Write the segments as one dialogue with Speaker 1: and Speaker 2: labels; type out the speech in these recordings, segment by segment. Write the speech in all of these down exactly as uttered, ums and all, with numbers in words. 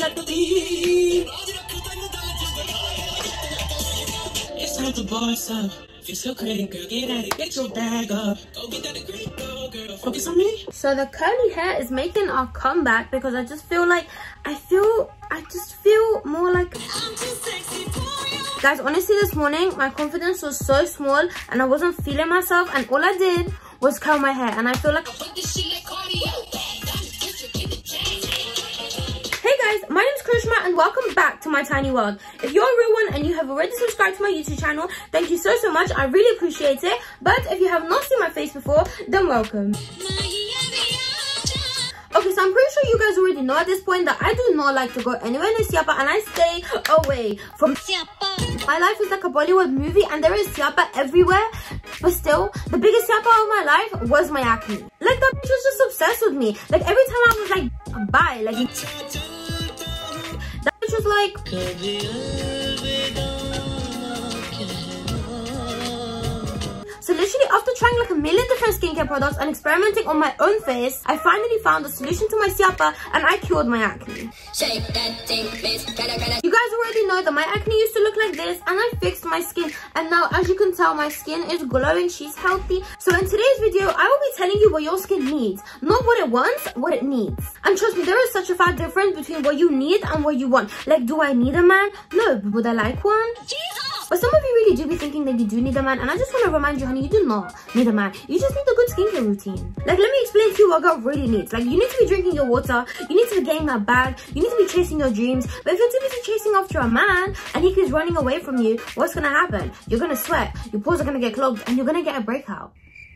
Speaker 1: It's time to boss up. If you're still craving, girl, get at it. Get your bag up. Go get that degree, girl, girl. Focus on me.
Speaker 2: So the curly hair is making a comeback because I just feel like I feel I just feel more like I'm too sexy for you. Guys, honestly, this morning my confidence was so small and I wasn't feeling myself, and all I did was curl my hair, and I feel like my name is Karishma and welcome back to my tiny world. If you're a real one and you have already subscribed to my YouTube channel, thank you so so much. I really appreciate it. But if you have not seen my face before, then welcome. Okay, so I'm pretty sure you guys already know at this point that I do not like to go anywhere near Siapa, and I stay away from Siapa. My life is like a Bollywood movie and there is Siapa everywhere, but still, the biggest Siapa of my life was my acne. Like, that bitch was just obsessed with me. Like, every time I was like, bye, like, that bitch was like... So literally, after trying like a million different skincare products and experimenting on my own face, I finally found a solution to my Siapa and I cured my acne. Shake that thing, miss. You guys already know that my acne used to look like this, and I fixed my skin, and now as you can tell, my skin is glowing, she's healthy. So in today's video, I will be telling you what your skin needs, not what it wants, what it needs. And trust me, there is such a far difference between what you need and what you want. Like, do I need a man? No, but would I like one? Jesus! But some of you really do be thinking that you do need a man, and I just want to remind you, honey, you do not need a man. You just need a good skincare routine. Like, let me explain to you what a girl really needs. Like, you need to be drinking your water, you need to be getting that bag, you need to be chasing your dreams. But if you're too busy chasing after a man and he keeps running away from you, what's gonna happen? You're gonna sweat, your pores are gonna get clogged, and you're gonna get a breakout.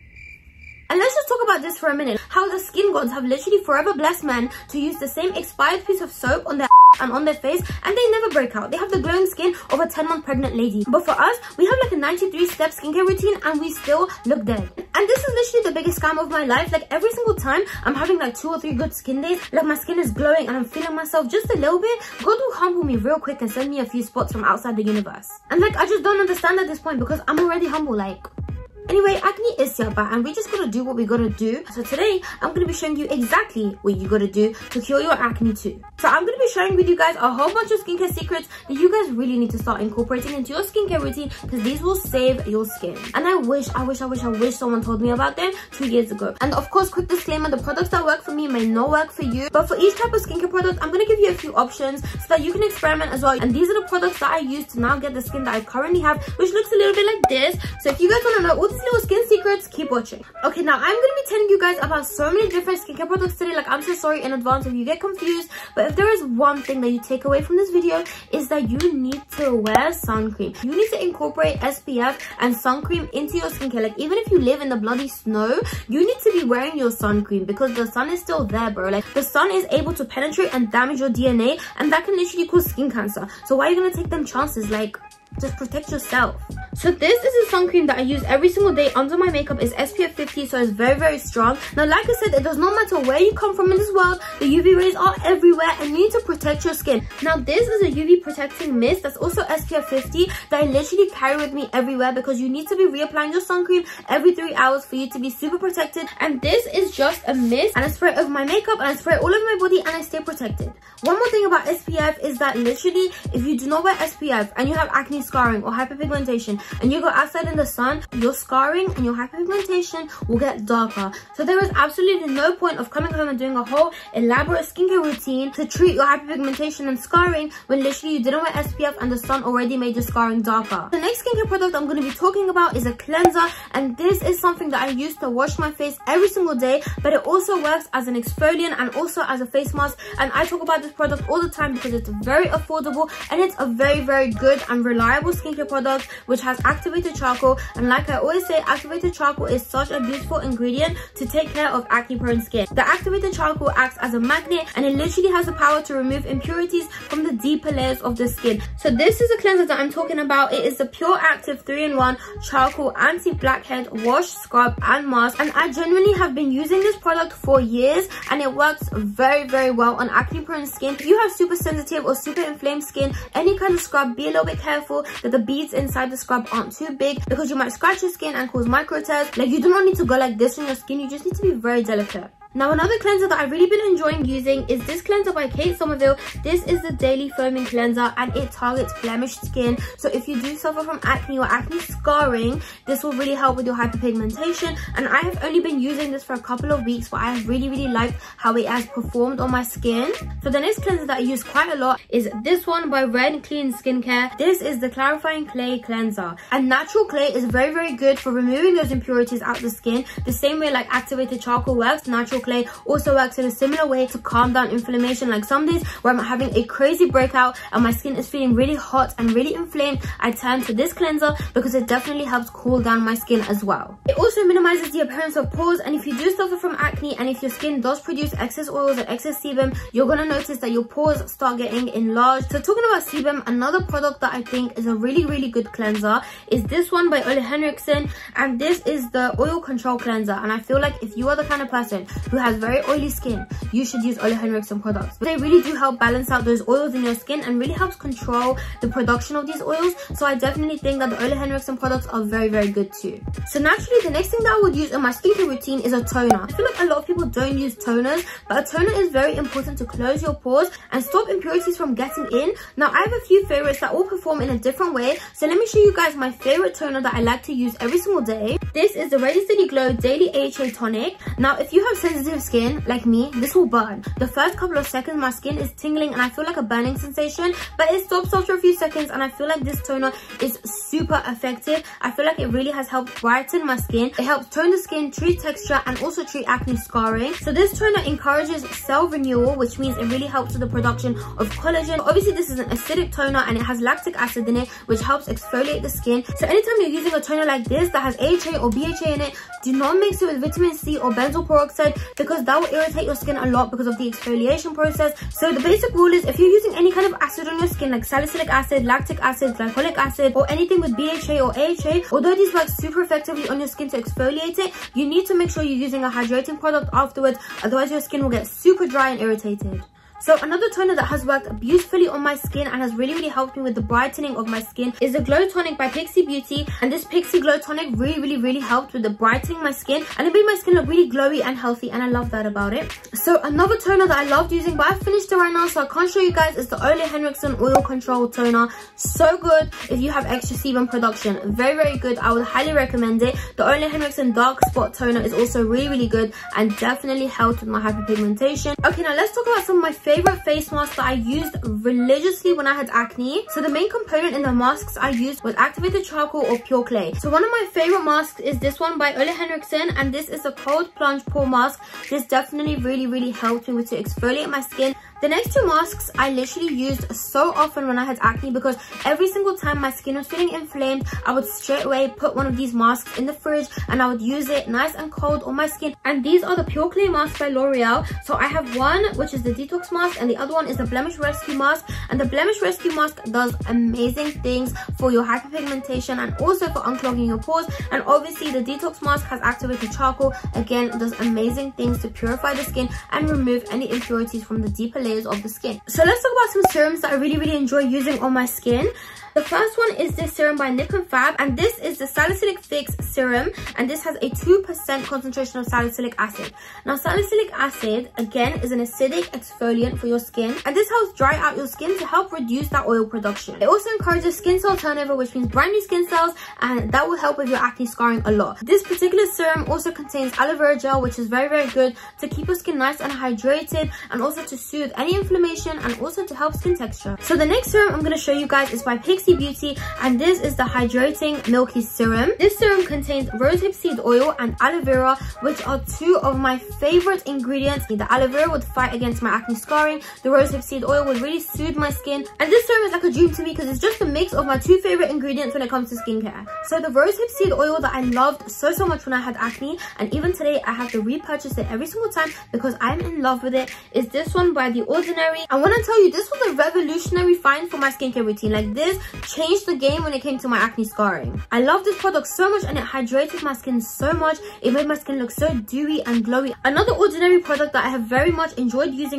Speaker 2: And let's just talk about this for a minute. How the skin gods have literally forever blessed men to use the same expired piece of soap on their and on their face, and they never break out. They have the glowing skin of a ten month pregnant lady. But for us, we have like a ninety-three step skincare routine and we still look dead. And this is literally the biggest scam of my life. Like, every single time I'm having like two or three good skin days, like my skin is glowing and I'm feeling myself just a little bit, God will humble me real quick and send me a few spots from outside the universe. And like, I just don't understand at this point because I'm already humble. Like, anyway, acne is Siapa and we just gotta do what we gotta do. So today, I'm gonna be showing you exactly what you gotta do to cure your acne too. So I'm gonna be sharing with you guys a whole bunch of skincare secrets that you guys really need to start incorporating into your skincare routine, because these will save your skin. And I wish, I wish, I wish, I wish someone told me about them two years ago. And of course, quick disclaimer, the products that work for me may not work for you. But for each type of skincare product, I'm gonna give you a few options so that you can experiment as well. And these are the products that I use to now get the skin that I currently have, which looks a little bit like this. So if you guys wanna know all these little skin secrets, keep watching. Okay, now I'm gonna be telling you guys about so many different skincare products today. Like, I'm so sorry in advance if you get confused, but if there is one thing that you take away from this video, is that you need to wear sun cream. You need to incorporate S P F and sun cream into your skincare. Like, even if you live in the bloody snow, you need to be wearing your sun cream because the sun is still there, bro. Like, the sun is able to penetrate and damage your D N A, and that can literally cause skin cancer. So why are you gonna take them chances? Like, just protect yourself. So this is a sun cream that I use every single day under my makeup. It's S P F fifty, so it's very very strong. Now, like I said, it does not matter where you come from in this world, the U V rays are everywhere and you need to protect your skin. Now, this is a U V protecting mist that's also S P F fifty that I literally carry with me everywhere, because you need to be reapplying your sun cream every three hours for you to be super protected. And this is just a mist, and I spray it over my makeup and I spray it all over my body and I stay protected. One more thing about S P F is that literally, if you do not wear S P F and you have acne scarring or hyperpigmentation and you go outside in the sun, your scarring and your hyperpigmentation will get darker. So there is absolutely no point of coming home and doing a whole elaborate skincare routine to treat your hyperpigmentation and scarring when literally you didn't wear S P F and the sun already made your scarring darker. The next skincare product I'm going to be talking about is a cleanser, and this is something that I use to wash my face every single day, but it also works as an exfoliant and also as a face mask. And I talk about this product all the time because it's very affordable and it's a very very good and reliable skincare product which has activated charcoal. And like I always say, activated charcoal is such a beautiful ingredient to take care of acne prone skin. The activated charcoal acts as a magnet and it literally has the power to remove impurities from the deeper layers of the skin. So this is a cleanser that I'm talking about. It is the Pure Active three in one charcoal anti-blackhead wash, scrub and mask, and I genuinely have been using this product for years and it works very very well on acne prone skin. If you have super sensitive or super inflamed skin, any kind of scrub, be a little bit careful that the beads inside the scrub aren't too big, because you might scratch your skin and cause micro tears. Like, you do not need to go like this on your skin, you just need to be very delicate. Now another cleanser that I've really been enjoying using is this cleanser by Kate Somerville. This is the Daily Foaming Cleanser and it targets blemished skin. So if you do suffer from acne or acne scarring, this will really help with your hyperpigmentation. And I have only been using this for a couple of weeks, but I have really really liked how it has performed on my skin. So the next cleanser that I use quite a lot is this one by Red Clean Skincare. This is the Clarifying Clay Cleanser. And natural clay is very very good for removing those impurities out of the skin. The same way like activated charcoal works, natural clay also works in a similar way to calm down inflammation. Like some days where I'm having a crazy breakout and my skin is feeling really hot and really inflamed, I turn to this cleanser because it definitely helps cool down my skin as well. It also minimizes the appearance of pores, and if you do suffer from acne and if your skin does produce excess oils and excess sebum, you're going to notice that your pores start getting enlarged. So talking about sebum, another product that I think is a really really good cleanser is this one by Ole Henriksen, and this is the Oil Control Cleanser. And I feel like if you are the kind of person who has very oily skin, you should use Ole Henriksen products. They really do help balance out those oils in your skin and really helps control the production of these oils. So I definitely think that the Ole Henriksen products are very very good too. So naturally the next thing that I would use in my skincare routine is a toner. I feel like a lot of people don't use toners, but a toner is very important to close your pores and stop impurities from getting in. Now I have a few favorites that all perform in a different way, so let me show you guys my favorite toner that I like to use every single day. This is the Ready Steady Glow Daily A H A Tonic. Now if you have sensitive skin like me, this will burn. The first couple of seconds my skin is tingling and I feel like a burning sensation, but it stops after a few seconds, and I feel like this toner is super effective. I feel like it really has helped brighten my skin. It helps tone the skin, treat texture, and also treat acne scarring. So this toner encourages cell renewal, which means it really helps with the production of collagen. Obviously this is an acidic toner and it has lactic acid in it, which helps exfoliate the skin. So anytime you're using a toner like this that has A H A or B H A in it, do not mix it with vitamin C or benzoyl peroxide because that will irritate your skin a lot because of the exfoliation process. So the basic rule is if you're using any kind of acid on your skin like salicylic acid, lactic acid, glycolic acid, or anything with B H A or A H A, although these work super effectively on your skin to exfoliate it, you need to make sure you're using a hydrating product afterwards, otherwise your skin will get super dry and irritated. So another toner that has worked beautifully on my skin and has really really helped me with the brightening of my skin is the Glow Tonic by Pixi Beauty. And this Pixi Glow Tonic really really really helped with the brightening my skin, and it made my skin look really glowy and healthy, and I love that about it. So another toner that I loved using, but I finished it right now so I can't show you guys, is the Ole Henriksen Oil Control Toner. So good if you have extra sebum production, very very good. I would highly recommend it. The Ole Henriksen Dark Spot Toner is also really really good and definitely helped with my hyperpigmentation. Okay, now let's talk about some of my favorite face masks that I used religiously when I had acne. So the main component in the masks I used was activated charcoal or pure clay. So one of my favorite masks is this one by Ole Henriksen, and this is a cold plunge pore mask. This definitely really really helped me with to exfoliate my skin. The next two masks I literally used so often when I had acne because every single time my skin was feeling inflamed, I would straight away put one of these masks in the fridge and I would use it nice and cold on my skin. And these are the Pure Clay masks by L'Oreal. So I have one which is the detox mask and the other one is the Blemish Rescue mask. And the Blemish Rescue mask does amazing things for your hyperpigmentation and also for unclogging your pores. And obviously the detox mask has activated charcoal, again does amazing things to purify the skin and remove any impurities from the deeper layers of the skin. So let's talk about some serums that I really really enjoy using on my skin. The first one is this serum by Nip and Fab, and this is the Salicylic Fix Serum, and this has a two percent concentration of salicylic acid. Now salicylic acid again is an acidic exfoliant for your skin, and this helps dry out your skin to help reduce that oil production. It also encourages skin cell turnover, which means brand new skin cells, and that will help with your acne scarring a lot. This particular serum also contains aloe vera gel, which is very very good to keep your skin nice and hydrated, and also to soothe any inflammation and also to help skin texture. So the next serum I'm going to show you guys is by Pixi Beauty, and this is the Hydrating Milky Serum. This serum contains rosehip seed oil and aloe vera, which are two of my favorite ingredients. The aloe vera would fight against my acne scarring, the rosehip seed oil would really soothe my skin, and this serum is like a dream to me because it's just a mix of my two favorite ingredients when it comes to skincare. So the rosehip seed oil that I loved so so much when I had acne, and even today I have to repurchase it every single time because I'm in love with it, is this one by The Ordinary. And when I tell you, this was a revolutionary find for my skincare routine. Like, this changed the game when it came to my acne scarring. I love this product so much and it hydrated my skin so much. It made my skin look so dewy and glowy. Another Ordinary product that I have very much enjoyed using recently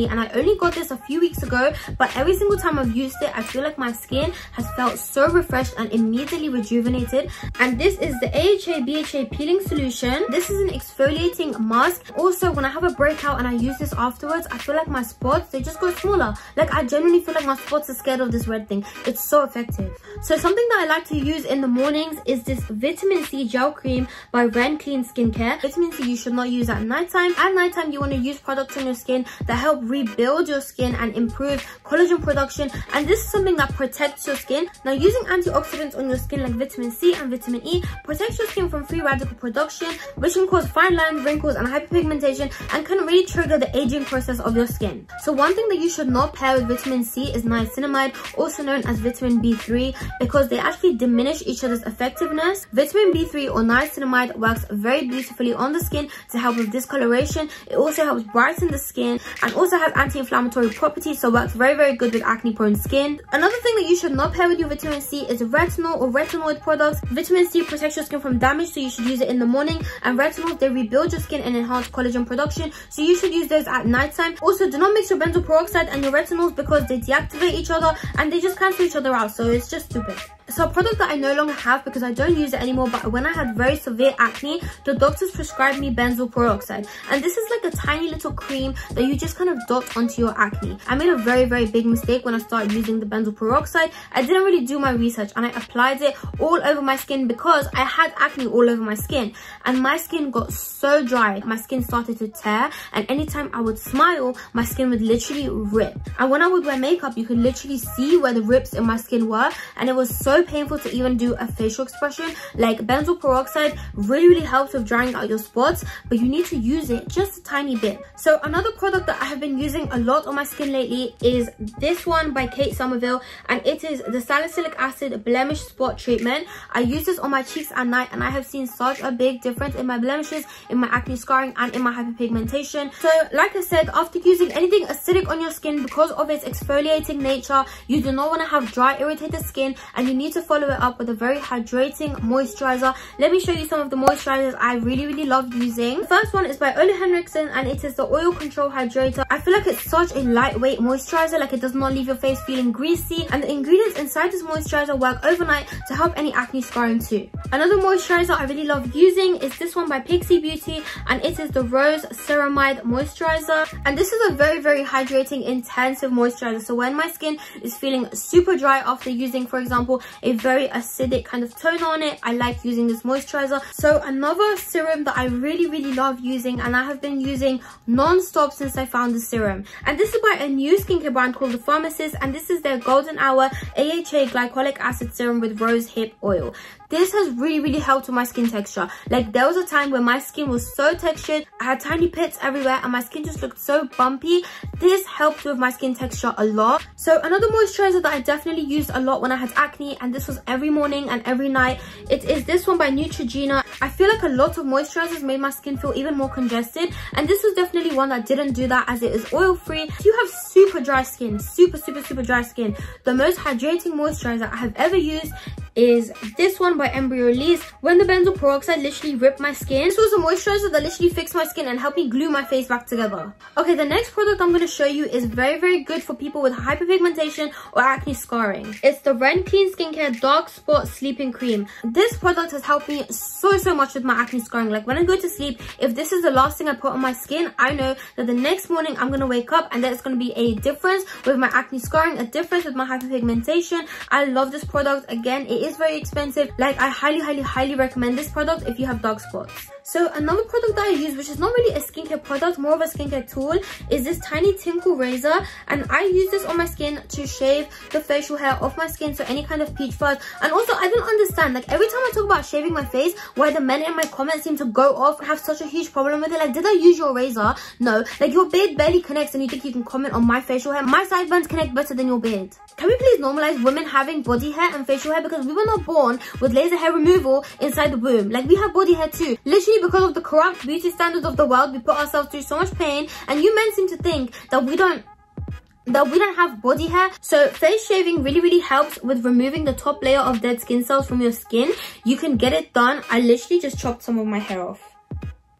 Speaker 2: acne, and I only got this a few weeks ago, but every single time I've used it, I feel like my skin has felt so refreshed and immediately rejuvenated. And this is the A H A B H A peeling solution. This is an exfoliating mask. Also, when I have a breakout and I use this afterwards, I feel like my spots, they just go smaller. Like, I genuinely feel like my spots are scared of this red thing. It's so effective. So something that I like to use in the mornings is this vitamin C gel cream by Ren Clean Skincare. Vitamin C you should not use at nighttime. At nighttime, you want to use products on your skin that help rebuild your skin and improve collagen production, and this is something that protects your skin. Now, using antioxidants on your skin like vitamin C and vitamin E protects your skin from free radical production, which can cause fine lines, wrinkles, and hyperpigmentation, and can really trigger the aging process of your skin. So one thing that you should not pair with vitamin C is niacinamide, also known as vitamin B three, because they actually diminish each other's effectiveness. Vitamin B three or niacinamide works very beautifully on the skin to help with discoloration. It also helps brighten the skin and also has anti-inflammatory properties, so works very very good with acne prone skin. Another thing that you should not pair with your vitamin C is retinol or retinoid products. Vitamin C protects your skin from damage, so you should use it in the morning, and retinols, they rebuild your skin and enhance collagen production, so you should use those at nighttime. Also, do not mix your benzoyl peroxide and your retinols because they deactivate each other and they just cancel each other out, so it's just stupid. So a product that I no longer have because I don't use it anymore, but when I had very severe acne, the doctors prescribed me benzoyl peroxide, and this is like a tiny little cream that you just kind of dot onto your acne. I made a very very big mistake when I started using the benzoyl peroxide. I didn't really do my research and I applied it all over my skin because I had acne all over my skin, and my skin got so dry. My skin started to tear, and anytime I would smile, my skin would literally rip. And when I would wear makeup, you could literally see where the rips in my skin were, and it was so painful to even do a facial expression. Like, benzoyl peroxide really really helps with drying out your spots, but you need to use it just a tiny bit. So another product that I have been using a lot on my skin lately is this one by Kate Somerville, and it is the salicylic acid blemish spot treatment. I use this on my cheeks at night, and I have seen such a big difference in my blemishes, in my acne scarring, and in my hyperpigmentation. So like I said, after using anything acidic on your skin, because of its exfoliating nature, you do not want to have dry irritated skin, and you need to follow it up with a very hydrating moisturizer. Let me show you some of the moisturizers I really really love using. The first one is by Ole Henriksen, and it is the Oil Control Hydrator. I feel like it's such a lightweight moisturizer, like it does not leave your face feeling greasy, and the ingredients inside this moisturizer work overnight to help any acne scarring too. Another moisturizer I really love using is this one by Pixie Beauty, and it is the Rose Ceramide Moisturizer, and this is a very very hydrating intensive moisturizer. So when my skin is feeling super dry after using, for example, a very acidic kind of toner on it, I like using this moisturizer. So another serum that I really really love using, and I have been using non-stop since I found the serum, and this is by a new skincare brand called The Pharmacist, and this is their Golden Hour A H A Glycolic Acid Serum with Rose Hip Oil. This has really really helped with my skin texture. Like, there was a time where my skin was so textured, I had tiny pits everywhere, and my skin just looked so bumpy. This helped with my skin texture a lot. So another moisturizer that I definitely used a lot when I had acne, and this was every morning and every night, it is this one by Neutrogena. I feel like a lot of moisturizers made my skin feel even more congested, and this was definitely one that didn't do that, as it is oil free. If you have super dry skin, super super super dry skin, the most hydrating moisturizer I have ever used is this one by Embryolisse. When the benzoyl peroxide literally ripped my skin, this was a moisturizer that literally fixed my skin and helped me glue my face back together. Okay, the next product I'm going to show you is very very good for people with hyperpigmentation or acne scarring. It's the Ren Clean Skincare Dark Spot Sleeping Cream. This product has helped me so so much with my acne scarring. Like, when I go to sleep, if this is the last thing I put on my skin, I know that the next morning I'm going to wake up and there's going to be a difference with my acne scarring, a difference with my hyperpigmentation. I love this product. Again, it is very expensive. Like, I highly highly highly recommend this product if you have dark spots. So another product that I use, which is not really a skincare product, more of a skincare tool, is this tiny tinkle razor, and I use this on my skin to shave the facial hair off my skin, so any kind of peach fuzz. And also, I don't understand, like, every time I talk about shaving my face, why the men in my comments seem to go off and have such a huge problem with it. Like, did I use your razor? No. Like, your beard barely connects and you think you can comment on my facial hair? My sideburns connect better than your beard. Can we please normalize women having body hair and facial hair? Because we were not born with laser hair removal inside the womb. Like, we have body hair too. Literally, because of the corrupt beauty standards of the world, we put ourselves through so much pain, and you men seem to think that we don't that we don't have body hair. So face shaving really really helps with removing the top layer of dead skin cells from your skin. You can get it done. I literally just chopped some of my hair off.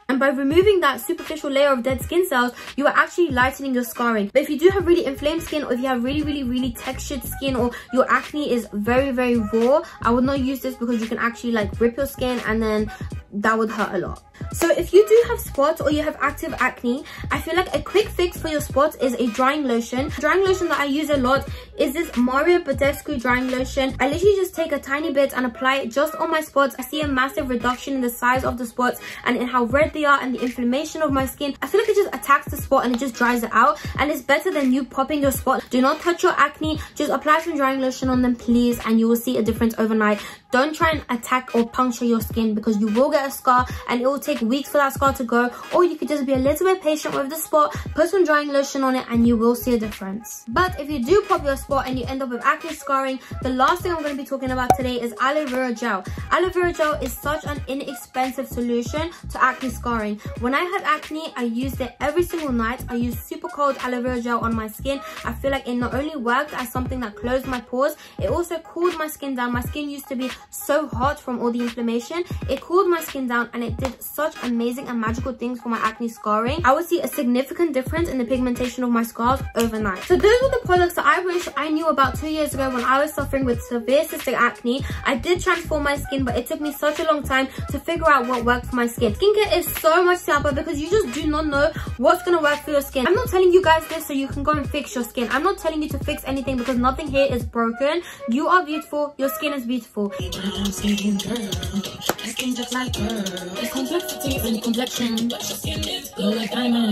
Speaker 2: And by removing that superficial layer of dead skin cells, you are actually lightening your scarring. But if you do have really inflamed skin, or if you have really, really, really textured skin, or your acne is very, very raw, I would not use this because you can actually like rip your skin and then that would hurt a lot. So if you do have spots or you have active acne, I feel like a quick fix for your spots is a drying lotion. Drying lotion that I use a lot is this Mario Badescu drying lotion. I literally just take a tiny bit and apply it just on my spots. I see a massive reduction in the size of the spots and in how red they are and the inflammation of my skin. I feel like it just attacks the spot and it just dries it out, and it's better than you popping your spot. Do not touch your acne, just apply some drying lotion on them please, and you will see a difference overnight. Don't try and attack or puncture your skin because you will get a scar and it will take weeks for that scar to go. Or you could just be a little bit patient with the spot, put some drying lotion on it, and you will see a difference. But if you do pop your spot and you end up with acne scarring, the last thing I'm going to be talking about today is aloe vera gel. Aloe vera gel is such an inexpensive solution to acne scarring. When I had acne, I used it every single night. I used super cold aloe vera gel on my skin. I feel like it not only worked as something that closed my pores, it also cooled my skin down. My skin used to be so hot from all the inflammation. It cooled my skin down and it did such amazing and magical things for my acne scarring. I would see a significant difference in the pigmentation of my scars overnight. So those were the products that I wish I knew about two years ago when I was suffering with severe cystic acne. I did transform my skin, but it took me such a long time to figure out what worked for my skin. Skincare is so much simpler because you just do not know what's going to work for your skin. I'm not telling you guys this so you can go and fix your skin. I'm not telling you to fix anything because nothing here is broken. You are beautiful. Your skin is beautiful.
Speaker 1: Skin girl, my skin just like girl. It's complexity and complexion, but your skin is glow like diamonds.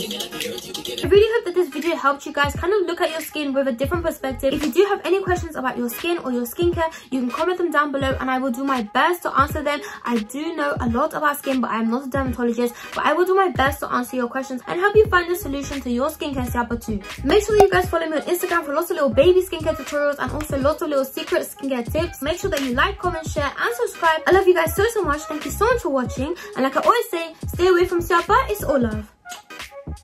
Speaker 2: I really hope that this video helped you guys kind of look at your skin with a different perspective. If you do have any questions about your skin or your skincare, you can comment them down below and I will do my best to answer them. I do know a lot about skin, but I am not a dermatologist, but I will do my best to answer your questions and help you find a solution to your skincare siapa too. Make sure that you guys follow me on Instagram for lots of little baby skincare tutorials and also lots of little secret skincare tips. Make sure that you like, comment, share and subscribe. I love you guys so so much. Thank you so much for watching, and like I always say, stay away from siapa. It's all love.